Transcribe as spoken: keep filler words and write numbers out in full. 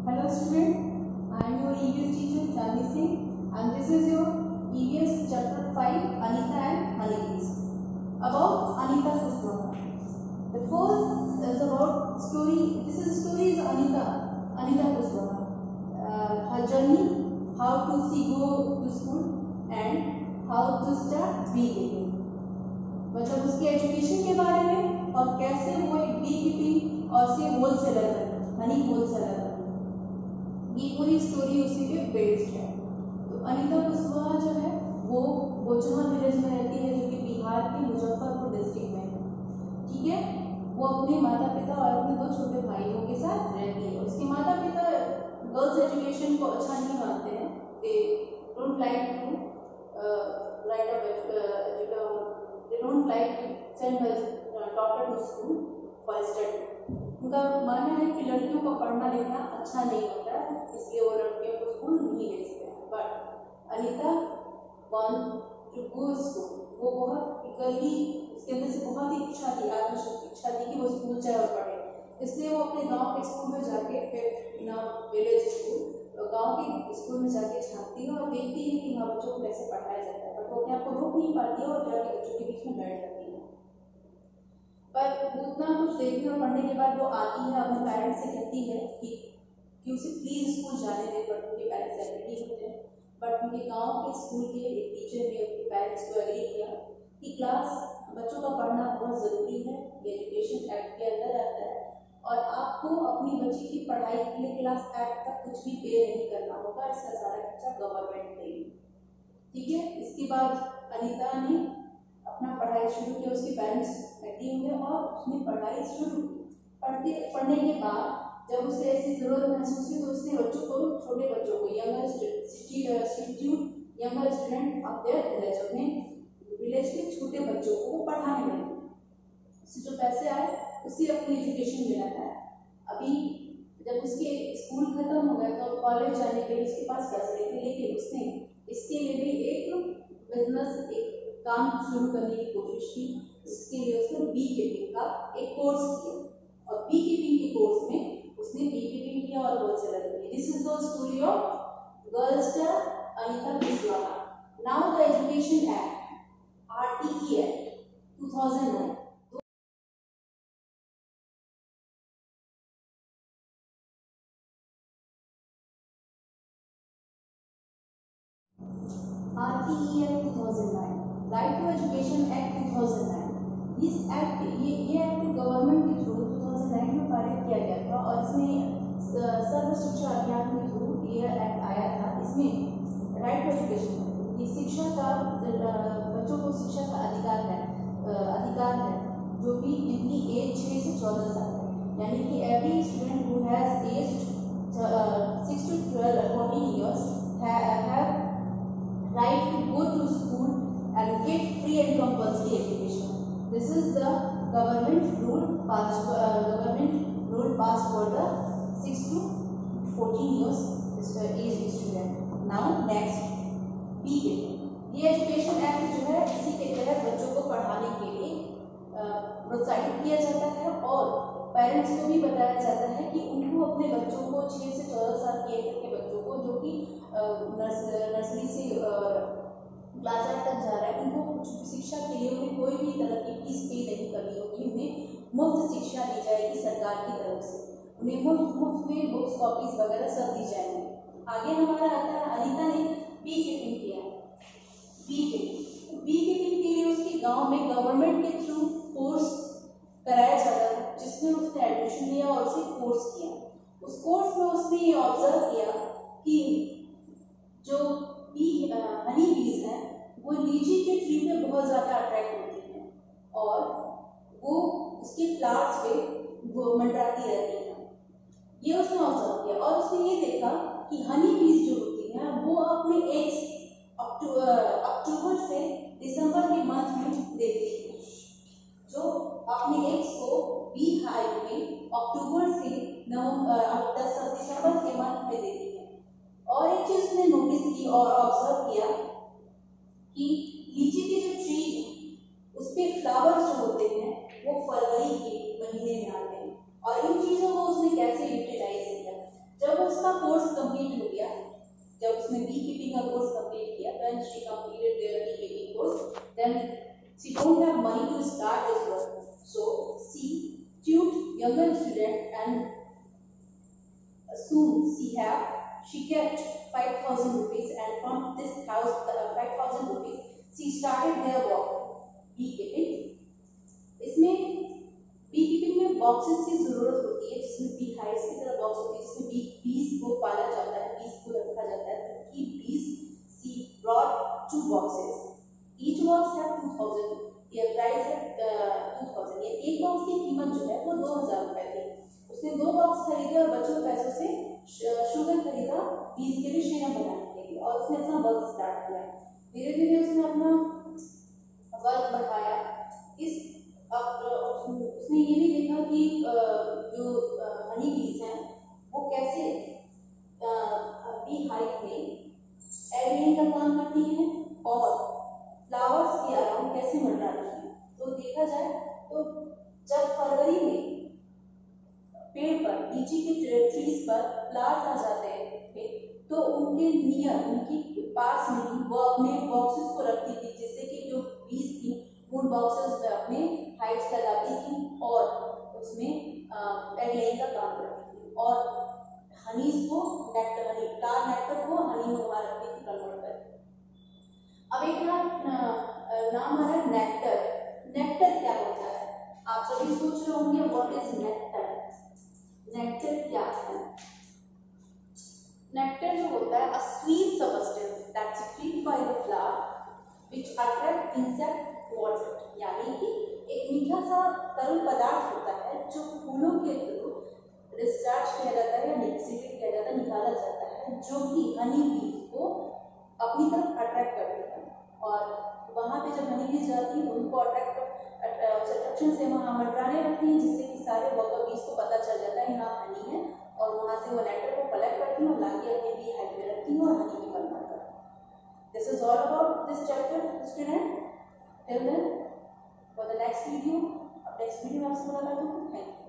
Hello student, I am your E V S teacher Chandni Singh and this is your E V S chapter five Anita and Honeybees. About Anita Kushwaha. The first is about story. This is story is Anita Anita Kushwaha. Uh, her journey, how to she go to school and how to start beekeeping. मतलब उसके education के बारे में और कैसे वो एक beekeeping और से होलसेलर बनी, हनी होलसेलर बनी। ये पूरी स्टोरी उसी पे बेस्ड है। तो अनीता कुशवाहा जो है वो बोचहा विलेज में रहती है जो कि बिहार के मुजफ्फरपुर डिस्ट्रिक्ट में है। ठीक है, वो अपने माता पिता और अपने दो छोटे भाइयों के साथ रहती है। उसके माता पिता गर्ल्स एजुकेशन को अच्छा नहीं मानते हैं। They don't like to write up they don't like to send her daughter to school for study. उनका मानना है कि लड़कियों को पढ़ना लिखना अच्छा नहीं होता है, इसलिए वो लड़कियों को स्कूल नहीं भेजते हैं। But Anita want to go school. वो बहुत इकली, उसके अंदर से बहुत ही इच्छा थी, आत्मशक्ति इच्छा थी कि वो स्कूल जाए और पढ़े। इसलिए वो अपने गांव के स्कूल में जाके फिर इन विलेज स्कूल गांव के स्कूल में जाके झांकती है और देखती है कि वहाँ बच्चों को कैसे पढ़ाया जाता है। बट वो अपने आप को रोक नहीं पाती है और जाके बच्चों के बीच में बैठ जाती है। पर उतना कुछ देखने और पढ़ने के बाद वो आती है, अपने पेरेंट्स से कहती है कि कि उसे प्लीज स्कूल जाने दें। बट उनके पेरेंट्स एग्री होते हैं। बट उनके गांव के स्कूल के एक टीचर ने उनके पेरेंट्स को एग्री किया कि क्लास बच्चों का पढ़ना बहुत ज़रूरी है, ये एजुकेशन एक्ट के अंदर आता है और आपको अपनी बच्ची की पढ़ाई के लिए क्लास एट तक कुछ भी पे नहीं करना होगा, इसका सारा खर्चा गवर्नमेंट देगी। ठीक है, इसके बाद अनीता ने अपना पढ़ाई शुरू किया। उसके पेरेंट्स एग्री हुए और उसने पढ़ाई शुरू की। पढ़ते पढ़ने के बाद जब उसे ऐसी जरूरत महसूस हुई तो उसने बच्चों को, छोटे बच्चों को, younger student younger student of their village, अपने विलेज के छोटे बच्चों को वो पढ़ाने लगी। उससे जो पैसे आए उससे अपनी एजुकेशन मिला है। अभी जब उसके स्कूल खत्म हो गया तो कॉलेज जाने के लिए उसके पास पैसे नहीं थे, लेकिन उसने इसके लिए भी एक बिजनेस, एक काम शुरू करने की कोशिश की। इसके लिए उसने बी कीपिंग का एक कोर्स किया और बी कीपिंग के कोर्स में उसने बी कीपिंग किया और होलसेलर किया। This is the story of girl star Anita Kushwaha. Now the education act R T E act two thousand nine. R T E act two thousand nine, right to education act two thousand nine. इस act ये ये act government के through two thousand nine में पारित किया गया था और इसमें सर्व शिक्षा अभियान के थ्रू ये एक्ट आया था। इसमें राइट टू एजुकेशन, ये शिक्षा का, बच्चों को शिक्षा का अधिकार है अधिकार है जो कि इनकी एज छः से चौदह साल है। यानी कि every student who has age six to twelve fourteen years have right to go to school and get free and compulsory education. This is the government rule passed uh, government rule passed for the six to fourteen years age student. Now next, B K. ये education act जो है इसी के तहत बच्चों को पढ़ाने के लिए प्रोत्साहित किया जाता है और पेरेंट्स को भी बताया जाता है कि उनको अपने बच्चों को छः से चौदह साल की एज के बच्चों को जो कि नर्सरी से क्लास एट तक जा रहा है, उनको शिक्षा के लिए उन्हें कोई भी तरह की फीस पे नहीं करनी होगी। उन्हें मुफ्त शिक्षा दी जाएगी सरकार की तरफ से। उन्हें मुफ्त मुफ्त में बुक्स, कॉपीज वगैरह सब दी जाएंगी। आगे हमारा आता है, अनीता ने बी कीपिंग किया। बी कीपिंग बी कीपिंग के लिए उसके गाँव में गवर्नमेंट के थ्रू कोर्स कराया जाता था, जिसमें उसने एडमिशन लिया और उसे कोर्स किया। उस कोर्स में उसने ये ऑब्जर्व किया कि जो बी हनी बीज हैं वो लीची के ट्री पे बहुत ज़्यादा अट्रैक्ट होती हैं और वो उसके फ्लावर्स पे वो मंडराती रहती हैं। ये उसने ऑब्जर्व किया और उसने ये देखा कि हनी बीज जो होती हैं वो अपने एग्स अक्टूबर से दिसंबर के मंथ में देती है। जो अपने एग्स को बी हाइव में अक्टूबर से नवंबर दिसंबर के मंथ में देती है। और एक चीज उसने नोटिस की और ऑब्जर्व किया कि लीची की जो ट्री है उस पे फ्लावर्स जो होते हैं वो फरवरी के महीने में आते हैं। और इन चीजों को उसने कैसे यूटिलाइज किया, जब वो उसका कोर्स कंप्लीट हो गया, जब उसने बी कीपिंग का कोर्स कंप्लीट किया, when she completed their beekeeping course, then she don't have money to start this work, so she tute younger student and soon she have she kept five thousand rupees, and from this house uh, five thousand rupees she started her work beekeeping. इसमें beekeeping में boxes की जरूरत होती है, जिसमें bee hives की तरह box होती है, जिसमें bee bees को पाला जाता है, bees को रखा जाता है. To keep bees she brought two boxes, each box have two thousand, ये प्राइस है two thousand. ये एक बॉक्स की कीमत जो है वो दो हजार रुपए थी. उसने दो बॉक्स खरीदे और बचे पैसों से शुगर खरीदा बीज के लिए शेना बनाने के लिए, और उसने अपना वर्क स्टार्ट किया. धीरे धीरे उसने अपना वर्क बढ़ाया. इस उसने ये भी देखा कि जो हनी बीज हैं वो कैसे बी हाइव में एड का काम करती हैं और फ्लावर्स के अराउंड कैसे मंडराती हैं. तो देखा जाए तो जब फरवरी में पेड़ पर लीची के ट्रीज पर फ्लावर्स आ जाते हैं तो उनके नियर उनके पास में ही वो अपने बॉक्सेस को रखती थी, जिससे कि जो बीज थी उन बॉक्सेस में अपने हाइव्स लगाती थी और उसमें एग लेइंग का काम करती थी, और हनीज को नेक्टर हनी फ्लावर नेक्टर को हनी में वहां रखती थी कन्वर्ट करके. अब एक नाम नाम आ रहा है नेक्टर. नेक्टर क्या होता है? आप सभी सोच रहे होंगे व्हाट इज नेक्टर. नेक्टर क्या है? नेक्टर जो होता है a sweet substance that's secreted by the flower which attract insect towards it. यानी कि एक मीठा सा तरल पदार्थ होता है जो फूलों के थ्रू डिस्चार्ज किया जाता है या निकासित किया जाता है, निकाला जाता है, जो कि हनी बी को अपनी तरफ अट्रैक्ट करती है. और वहां पे जब हनी बीज जाती है उनको अट्रैक्ट अट्रैक्शन से वहां मंडराने लगती हैं, जिससे कि सारे वर्कर बीज को पता चल जाता है यहाँ हनी है, और वहां से वो नेक्टर को कलेक्ट करती हैं और लाके अपने बी हाइव में रखती हैं और हनी भी कन्वर्ट करती हैं. This is all about this chapter student. Till then for the next video, अब नेक्स्ट वीडियो में आपसे मुलाकात होगी. Thank you.